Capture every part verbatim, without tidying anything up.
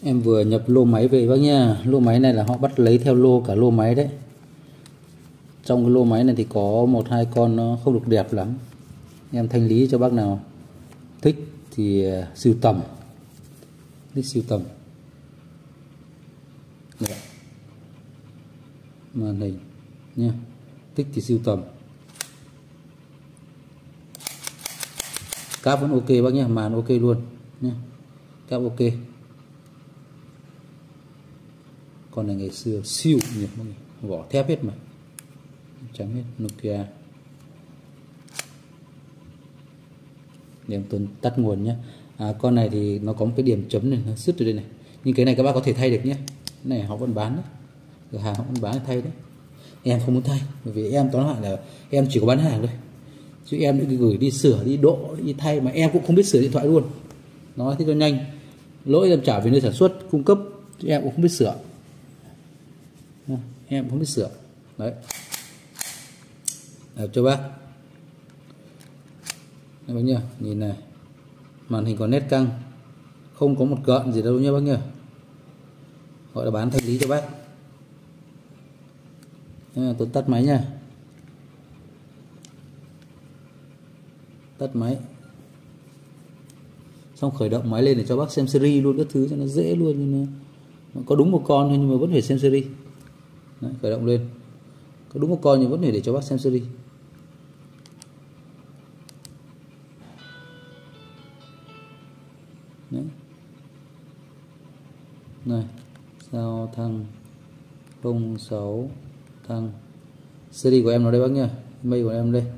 Em vừa nhập lô máy về bác nha. Lô máy này là họ bắt lấy theo lô cả lô máy đấy. Trong cái lô máy này thì có một hai con nó không được đẹp lắm. Em thanh lý cho bác nào thích thì sưu tầm. Thích sưu tầm. Đấy. Màn hình nha. Thích thì sưu tầm. Cáp vẫn ok bác nhé, màn ok luôn nhé. Cáp ok. Con này ngày xưa siêu nhỉ, vỏ thép hết mà, trắng hết. Nokia. Để em Tuấn tắt nguồn nhé. À, con này thì nó có một cái điểm chấm này, nó sứt từ đây này. Nhưng cái này các bác có thể thay được nhé. Cái này họ vẫn bán đấy, cửa hàng họ vẫn bán thay đấy. Em không muốn thay, bởi vì em tóm lại là em chỉ có bán hàng thôi. Chứ em đi gửi đi sửa, đi độ, đi thay mà em cũng không biết sửa điện thoại luôn. Nói thế cho nhanh. Lỗi em trả về nơi sản xuất, cung cấp, chứ em cũng không biết sửa. Em không biết sửa. Đấy. Để cho bác. Đây bác nhá, nhìn này. Màn hình có nét căng, không có một gợn gì đâu nhá bác nhá. Gọi là bán thanh lý cho bác. Tôi tắt máy nha. Tắt máy. Xong khởi động máy lên để cho bác xem series luôn các thứ cho nó dễ luôn. Nhưng nó có đúng một con thôi nhưng mà vẫn phải xem series. Đấy, khởi động lên. Có đúng một con nhưng vẫn phải để cho bác xem series. Đấy. Này, sao thăng không sáu thăng. Series của em nó đây bác nhá. Mail của em đây.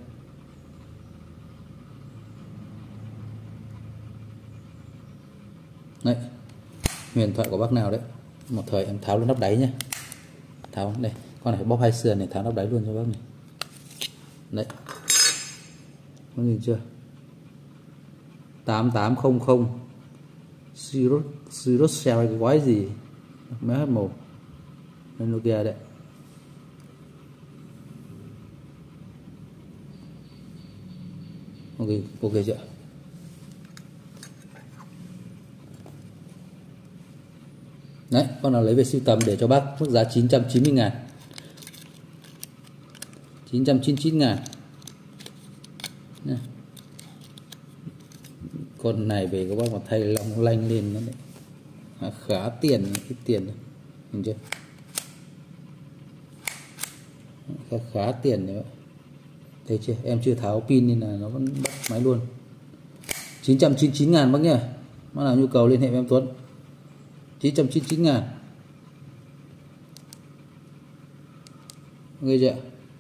Đấy. Huyền thoại của bác nào đấy. Một thời em tháo lên nắp đáy nhá. Tháo đây, con này phải bóp hai sườn này, tháo nắp đáy luôn cho bác này. Đấy. Có nhìn chưa? tám tám không không Sirius Sirius Cell cái quái gì? Máy hát một. Đây Nokia đấy. Ok, ok chưa? Đấy, con nào lấy về sưu tầm để cho bác mức giá chín trăm chín mươi ngàn. chín trăm chín mươi chín ngàn. Nè. Con này về các bác mà thay long lanh lên nó đấy. À, khá tiền, cái tiền này. Nhìn chưa? Khá, khá tiền đấy. Thấy chưa? Em chưa tháo pin nên là nó vẫn bắt máy luôn. chín trăm chín mươi chín ngàn bác nhá. Bác nào nhu cầu liên hệ với em Tuấn. chín trăm chín mươi chín ngàn. Ok chưa?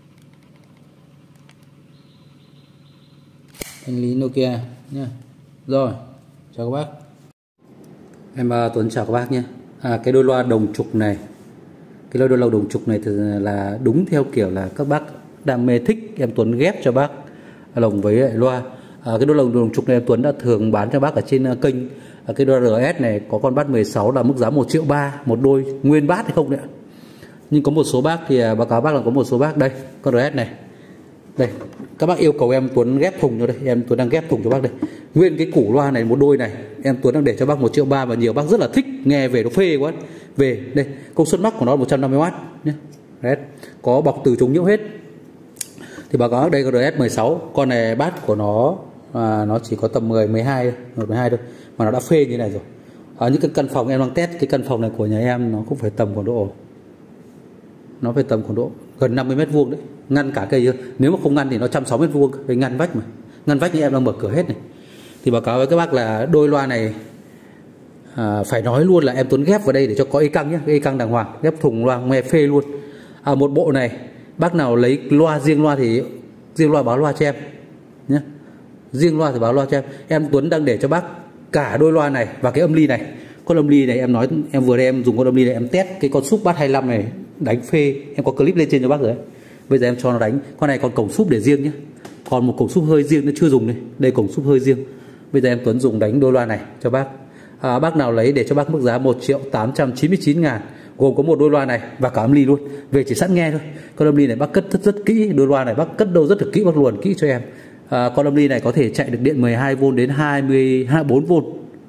Thanh lý Nokia nha. Rồi, chào các bác. Em uh, Tuấn chào các bác nhé. À, cái đôi loa đồng trục này, cái đôi loa đồng trục này thì là đúng theo kiểu là các bác đam mê thích, em Tuấn ghép cho bác lồng với lại loa. À, cái đôi lồng đồng trục này em Tuấn đã thường bán cho bác ở trên uh, kênh. À, cái đôi rờ ét này có con bass mười sáu là mức giá một triệu ba một đôi, nguyên bass hay không đấy. Nhưng có một số bác thì uh, báo cáo bác là có một số bác đây, con rờ ét này. Đây, các bác yêu cầu em Tuấn ghép thùng cho đây, em Tuấn đang ghép thùng cho bác đây. Nguyên cái củ loa này một đôi này, em Tuấn đang để cho bác một triệu ba và nhiều bác rất là thích, nghe về nó phê quá. Về đây, công suất mắc của nó một trăm năm mươi oát nhé. Đấy, có bọc từ chống nhiễu hết. Thì báo cáo đây có rờ ét mười sáu, con này bass của nó à, nó chỉ có tầm mười, mười hai thôi, mười hai thôi mà nó đã phê như này rồi. Ở những cái căn phòng em đang test, cái căn phòng này của nhà em nó cũng phải tầm khoảng độ nó phải tầm khoảng độ gần năm mươi mét vuông đấy. Ngăn cả cây chưa? Nếu mà không ngăn thì nó một trăm sáu mươi mét vuông, phải ngăn vách mà. Ngăn vách như em đang mở cửa hết này. Thì báo cáo với các bác là đôi loa này à, phải nói luôn là em Tuấn ghép vào đây để cho có y căng nhé, y căng đàng hoàng, ghép thùng loa nghe phê luôn. À, một bộ này bác nào lấy loa riêng loa thì riêng loa báo loa cho em nhé. Riêng loa thì báo loa cho em. Em Tuấn đang để cho bác cả đôi loa này và cái âm ly này. Con âm ly này em nói em vừa đây em dùng con âm ly này em test cái con súp bass hai mươi lăm này đánh phê, em có clip lên trên cho bác rồi đấy. Bây giờ em cho nó đánh. Con này còn cổng súp để riêng nhé. Còn một cổng súp hơi riêng nó chưa dùng đây. Đây cổng súp hơi riêng. Bây giờ em Tuấn dùng đánh đôi loa này cho bác. À, bác nào lấy để cho bác mức giá một triệu tám trăm chín mươi chín ngàn, gồm có một đôi loa này và cả âm ly luôn. Về chỉ sẵn nghe thôi. Con âm ly này bác cất rất, rất kỹ, đôi loa này bác cất đâu rất là kỹ, bác luồn kỹ cho em. À, con âm ly này có thể chạy được điện mười hai vôn đến hai mươi bốn vôn.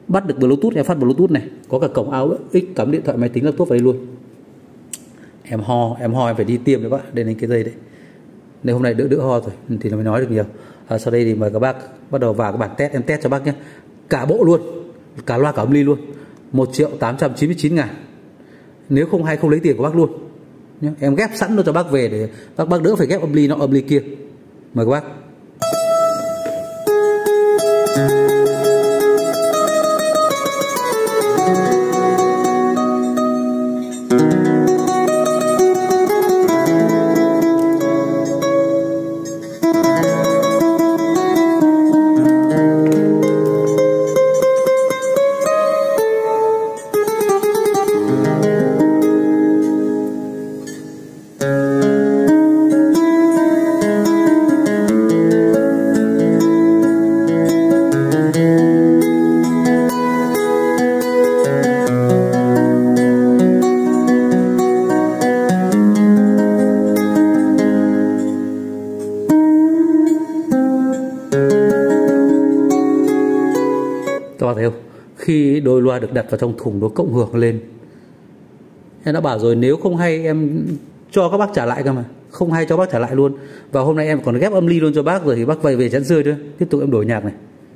bắt được Bluetooth, em phát Bluetooth này, có cả cổng a u ích cắm điện thoại máy tính laptop vào đây luôn. Em ho, em ho em phải đi tiêm đấy bác, đây là cái dây đấy. Nên hôm nay đỡ đỡ ho rồi thì nó mới nói được nhiều. À, sau đây thì mời các bác bắt đầu vào cái bản test, em test cho bác nhé. Cả bộ luôn, cả loa cả âm ly luôn, một triệu tám trăm chín mươi chín ngàn. Nếu không hay không lấy tiền của bác luôn nhé. Em ghép sẵn nó cho bác về để bác bác đỡ phải ghép âm ly nọ âm ly kia. Mời các bác. Các bác thấy không? Khi đôi loa được đặt vào trong thùng nó cộng hưởng lên. Em đã bảo rồi, nếu không hay em cho các bác trả lại cơ mà. Không hay cho bác trả lại luôn. Và hôm nay em còn ghép âm ly luôn cho bác rồi thì bác về về chán rơi nữa. Tiếp tục em đổi nhạc này.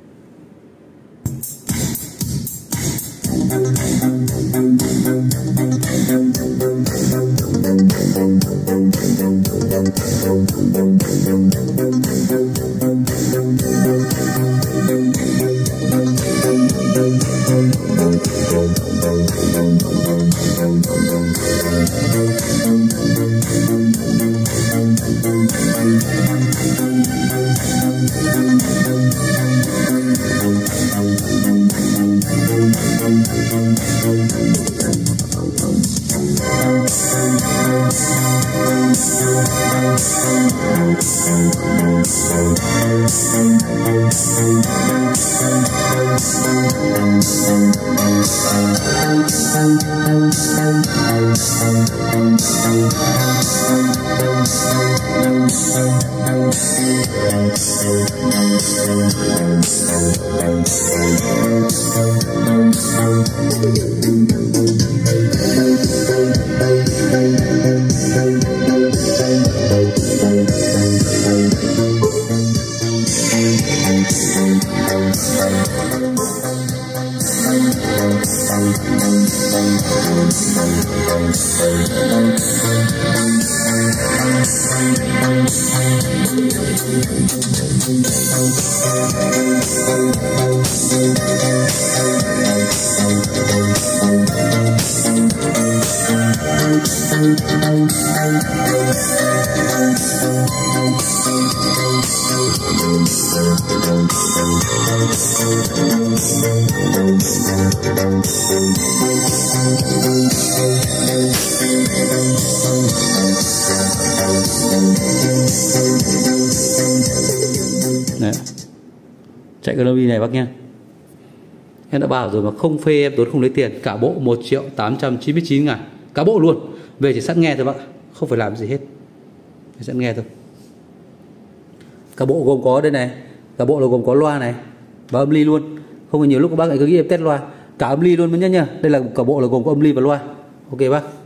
Đấy. Chạy cái lobby này bác nhé. Em đã bảo rồi mà không phê em Tuấn không lấy tiền. Cả bộ một triệu tám trăm chín mươi chín ngàn. Cả bộ luôn. Về chỉ sẵn nghe thôi bác. Không phải làm gì hết. Chỉ sẵn nghe thôi. Cả bộ gồm có đây này. Cả bộ là gồm có loa này và âm ly luôn. Không có nhiều lúc các bác lại cứ nghĩ em test loa. Cả âm ly luôn mới nhá nhá. Đây là cả bộ là gồm có âm ly và loa. Ok bác.